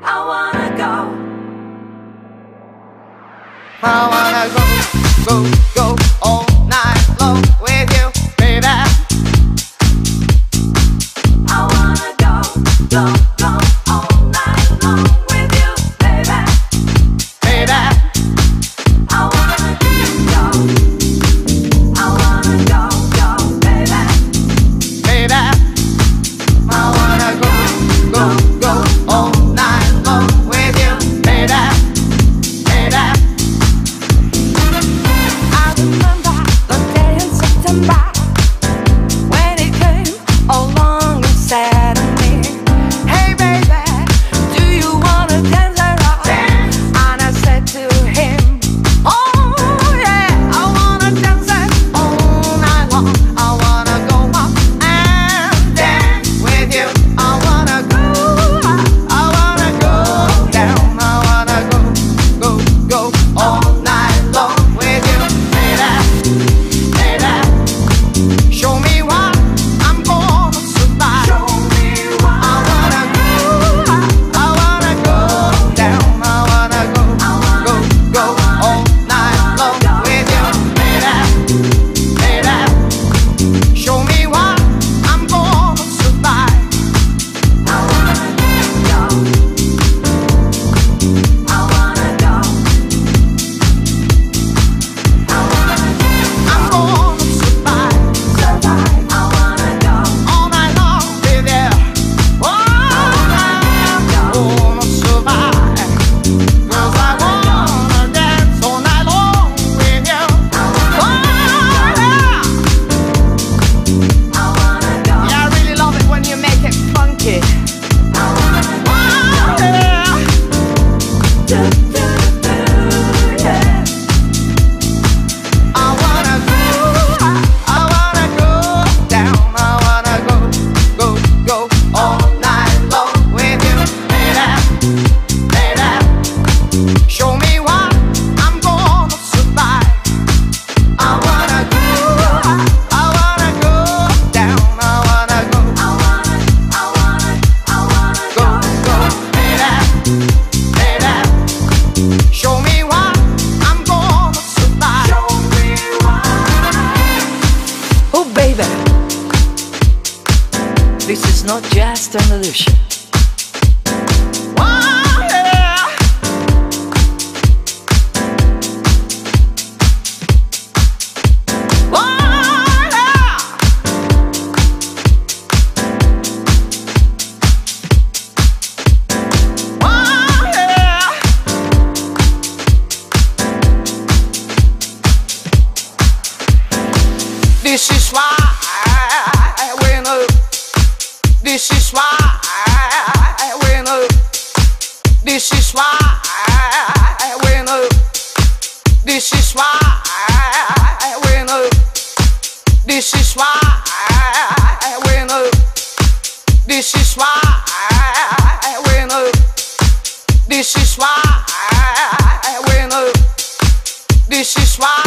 I wanna go. I wanna go all night long with you, baby. I wanna go all night long with you, baby. Baby, I wanna go, baby. baby, I wanna go all night long with you, baby, baby. I remember the day in September when he came along and said to me, "Hey baby, do you wanna dance around?" And I said to him, "Oh yeah, I wanna dance All night long, I wanna go up and dance with you. I wanna go down. I wanna go all night long with you, baby, baby. Show me what I'm gonna survive. Show me why. I wanna go down. I wanna go all night long with you, baby, baby. Show me what I'm gonna survive. I wanna go. I wanna go. I wanna I'm gonna survive survive. I wanna go. all night long with you. Oh, I'm gonna survive 'cause I wanna dance all night long with you. Oh, yeah. I wanna go. Yeah, I really love it when you make it funky. I wanna Oh, yeah. do, yeah. I wanna go down. I wanna go all night long with you, baby, baby. Show me what I'm gonna survive. I wanna go down. I wanna I wanna go, baby, baby. Show me what I'm gonna survive. show me why. Oh baby, this is not just an illusion. Oh, yeah. Oh, yeah. Oh, yeah. This is why we know. This is why we know. This is why we know. This is why we know. This is why we know. This is why we know. This is why we know. This is why